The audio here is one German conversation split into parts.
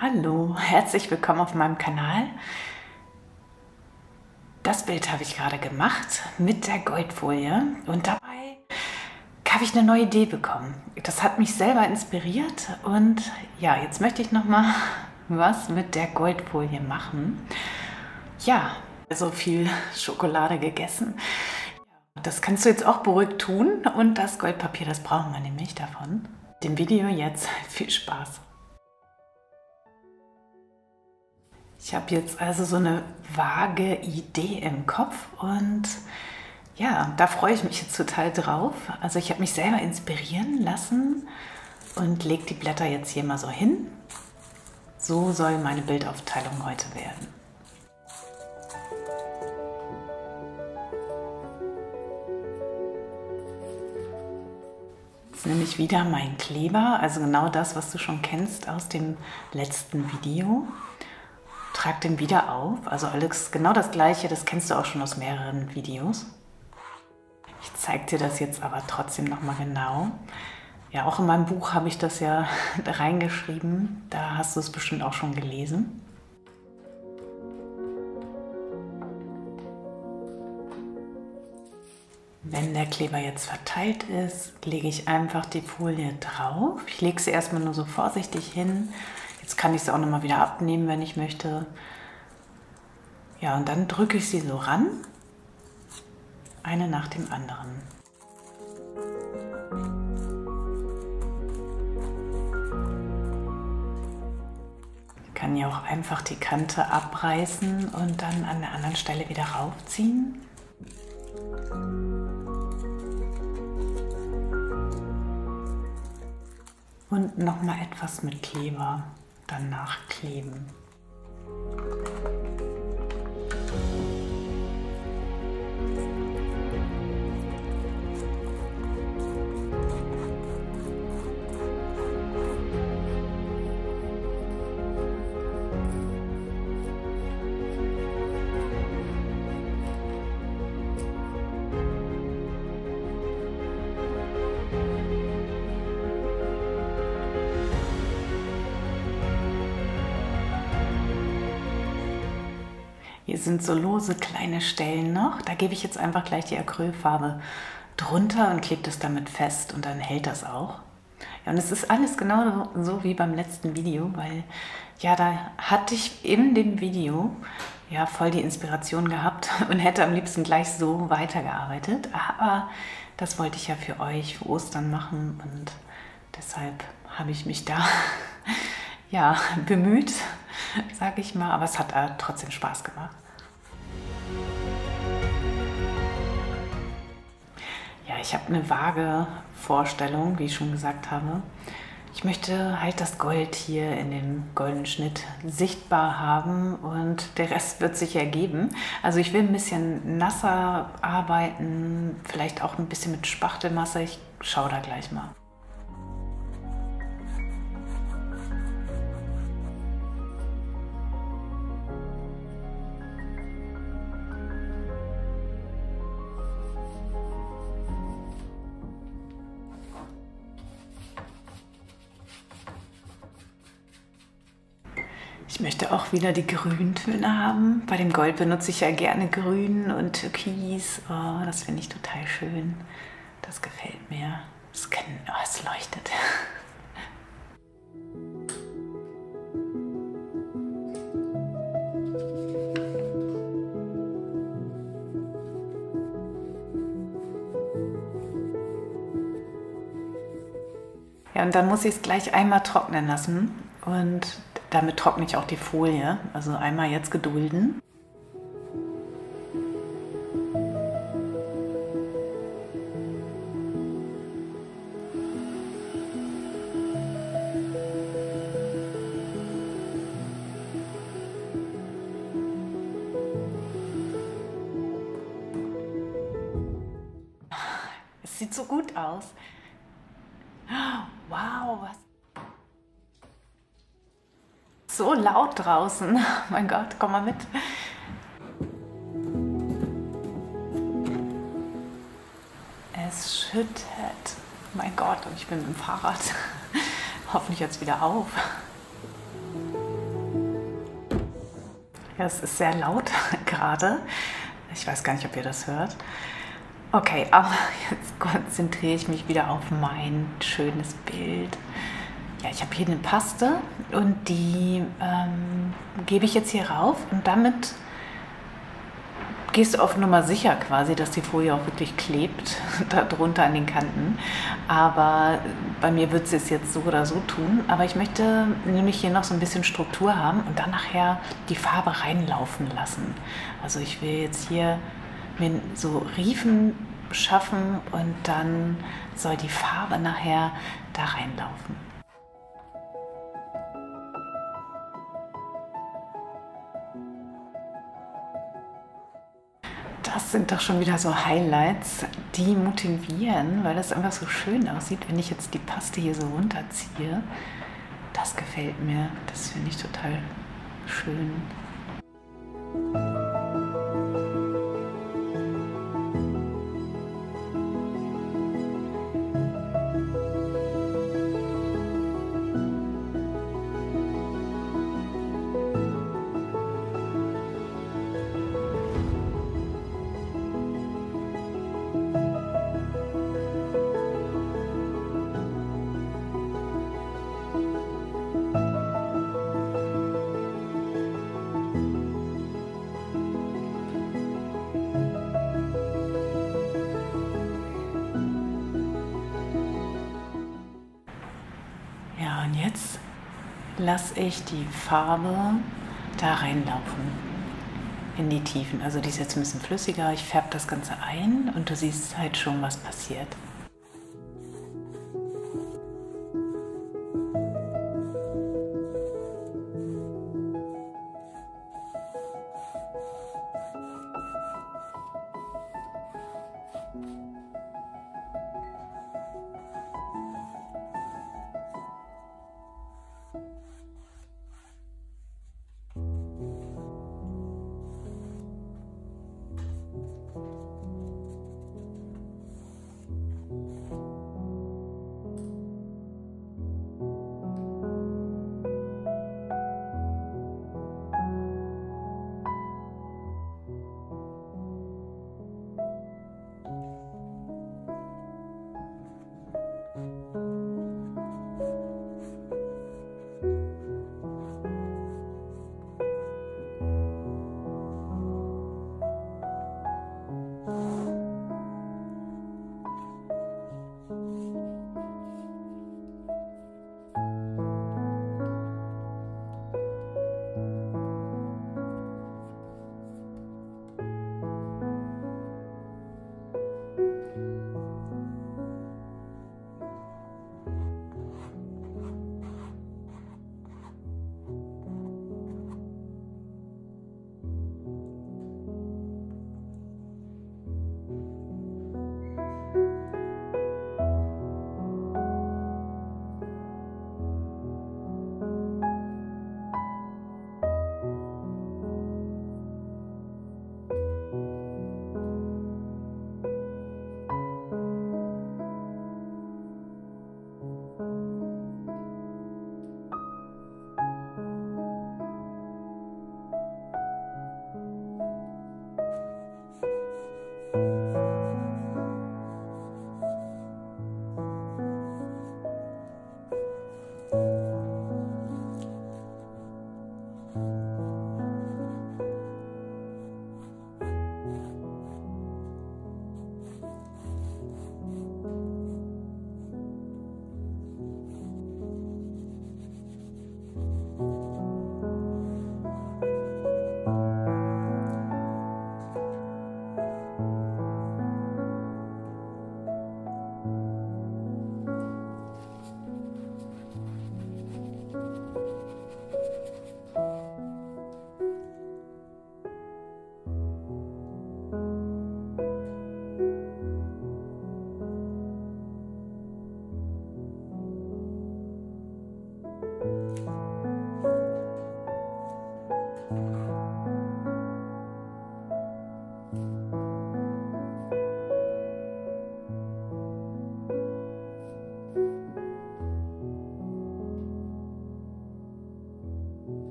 Hallo, herzlich willkommen auf meinem Kanal. Das Bild habe ich gerade gemacht mit der Goldfolie und dabei habe ich eine neue Idee bekommen. Das hat mich selber inspiriert und ja, jetzt möchte ich noch mal was mit der Goldfolie machen. Ja, so viel Schokolade gegessen. Das kannst du jetzt auch beruhigt tun und das Goldpapier, das brauchen wir nämlich davon. Dem Video jetzt viel Spaß. Ich habe jetzt also so eine vage Idee im Kopf und ja, da freue ich mich jetzt total drauf. Also ich habe mich selber inspirieren lassen und lege die Blätter jetzt hier mal so hin. So soll meine Bildaufteilung heute werden. Jetzt nehme ich wieder meinen Kleber, also genau das, was du schon kennst aus dem letzten Video. Trag den wieder auf, also alles genau das gleiche, das kennst du auch schon aus mehreren Videos. Ich zeige dir das jetzt aber trotzdem nochmal genau. Ja, auch in meinem Buch habe ich das ja reingeschrieben, da hast du es bestimmt auch schon gelesen. Wenn der Kleber jetzt verteilt ist, lege ich einfach die Folie drauf. Ich lege sie erstmal nur so vorsichtig hin. Jetzt kann ich sie auch noch mal wieder abnehmen, wenn ich möchte. Ja, und dann drücke ich sie so ran, eine nach dem anderen. Ich kann ja auch einfach die Kante abreißen und dann an der anderen Stelle wieder raufziehen. Und noch mal etwas mit Kleber dann nachkleben. Hier sind so lose kleine Stellen noch. Da gebe ich jetzt einfach gleich die Acrylfarbe drunter und klebe das damit fest und dann hält das auch. Ja, und es ist alles genau so wie beim letzten Video, weil ja, da hatte ich in dem Video ja voll die Inspiration gehabt und hätte am liebsten gleich so weitergearbeitet. Aber das wollte ich ja für euch, für Ostern machen und deshalb habe ich mich da ja bemüht, sage ich mal, aber es hat trotzdem Spaß gemacht. Ja, ich habe eine vage Vorstellung, wie ich schon gesagt habe. Ich möchte halt das Gold hier in dem goldenen Schnitt sichtbar haben und der Rest wird sich ergeben. Also ich will ein bisschen nasser arbeiten, vielleicht auch ein bisschen mit Spachtelmasse. Ich schaue da gleich mal. Ich möchte auch wieder die Grüntöne haben. Bei dem Gold benutze ich ja gerne Grün und Türkis. Oh, das finde ich total schön. Das gefällt mir. Es leuchtet. Ja, und dann muss ich es gleich einmal trocknen lassen und damit trockne ich auch die Folie. Also einmal jetzt gedulden. Es sieht so gut aus. Wow, was? So laut draußen. Mein Gott, komm mal mit. Es schüttet. Mein Gott, und ich bin mit dem Fahrrad. Hoffentlich hört es wieder auf. Ja, es ist sehr laut gerade. Ich weiß gar nicht, ob ihr das hört. Okay, aber jetzt konzentriere ich mich wieder auf mein schönes Bild. Ja, ich habe hier eine Paste und die gebe ich jetzt hier rauf und damit gehst du auf Nummer sicher quasi, dass die Folie auch wirklich klebt, darunter an den Kanten. Aber bei mir wird sie es jetzt so oder so tun. Aber ich möchte nämlich hier noch so ein bisschen Struktur haben und dann nachher die Farbe reinlaufen lassen. Also ich will jetzt hier mir so Riefen schaffen und dann soll die Farbe nachher da reinlaufen. Das sind doch schon wieder so Highlights, die motivieren, weil das einfach so schön aussieht, wenn ich jetzt die Paste hier so runterziehe. Das gefällt mir, das finde ich total schön. Ja, und jetzt lasse ich die Farbe da reinlaufen in die Tiefen. Also die ist jetzt ein bisschen flüssiger. Ich färbe das Ganze ein und du siehst halt schon, was passiert.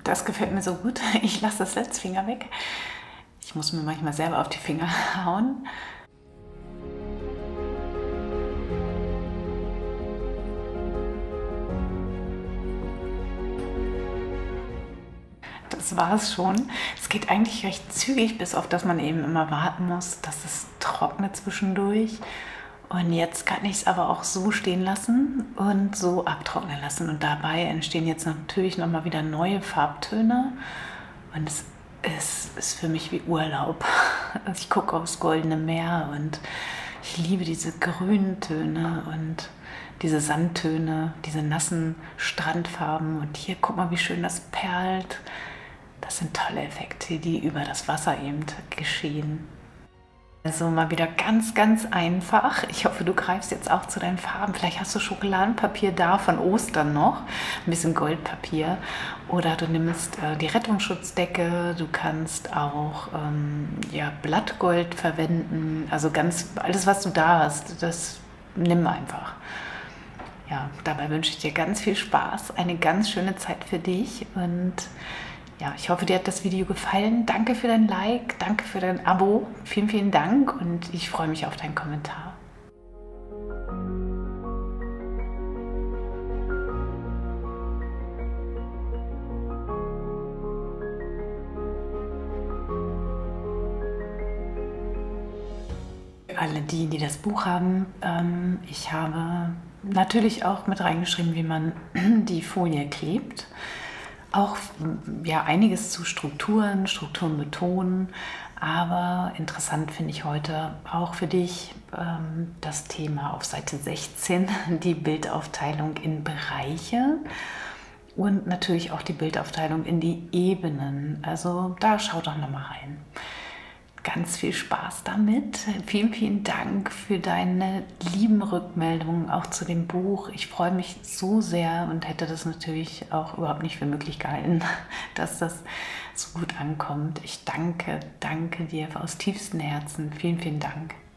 das gefällt mir so gut. Ich lasse das Setzfinger weg. Ich muss mir manchmal selber auf die Finger hauen. Das war es schon. Es geht eigentlich recht zügig, bis auf dass man eben immer warten muss, dass es trocknet zwischendurch. Und jetzt kann ich es aber auch so stehen lassen und so abtrocknen lassen. Und dabei entstehen jetzt natürlich nochmal wieder neue Farbtöne. Und es ist für mich wie Urlaub. Also ich gucke aufs goldene Meer und ich liebe diese grünen Töne und diese Sandtöne, diese nassen Strandfarben. Und hier, guck mal, wie schön das perlt. Das sind tolle Effekte, die über das Wasser eben geschehen. Also mal wieder ganz, ganz einfach. Ich hoffe, du greifst jetzt auch zu deinen Farben. Vielleicht hast du Schokoladenpapier da von Ostern noch, ein bisschen Goldpapier. Oder du nimmst die Rettungsschutzdecke. Du kannst auch ja, Blattgold verwenden. Also ganz alles, was du da hast, das nimm einfach. Ja, dabei wünsche ich dir ganz viel Spaß, eine ganz schöne Zeit für dich und ja, ich hoffe, dir hat das Video gefallen. Danke für dein Like, danke für dein Abo. Vielen, vielen Dank und ich freue mich auf deinen Kommentar. Für alle die das Buch haben, ich habe natürlich auch mit reingeschrieben, wie man die Folie klebt. Auch ja, einiges zu Strukturen betonen, aber interessant finde ich heute auch für dich das Thema auf Seite 16, die Bildaufteilung in Bereiche und natürlich auch die Bildaufteilung in die Ebenen. Also da schau doch nochmal rein. Ganz viel Spaß damit. Vielen, vielen Dank für deine lieben Rückmeldungen auch zu dem Buch. Ich freue mich so sehr und hätte das natürlich auch überhaupt nicht für möglich gehalten, dass das so gut ankommt. Ich danke dir aus tiefstem Herzen. Vielen, vielen Dank.